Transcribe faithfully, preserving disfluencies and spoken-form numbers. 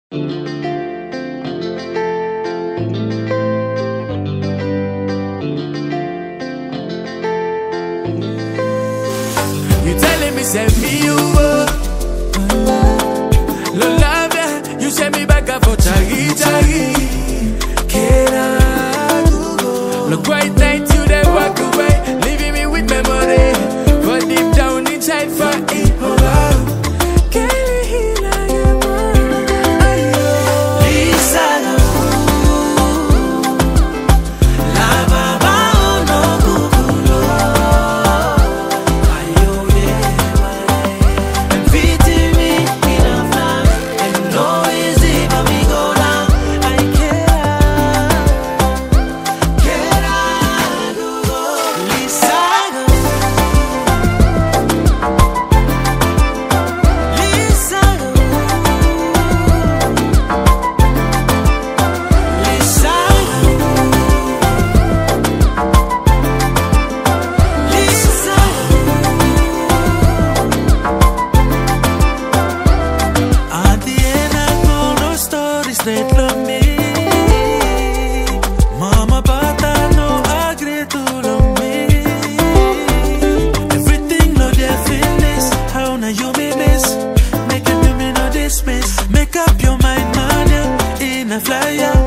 telling me send me you up. Lo love ya, you send me back up for chagi chagi. Can I look right night you then walk away, leaving me with memory. But deep down inside for it. Make up your mind, man, in a flyer.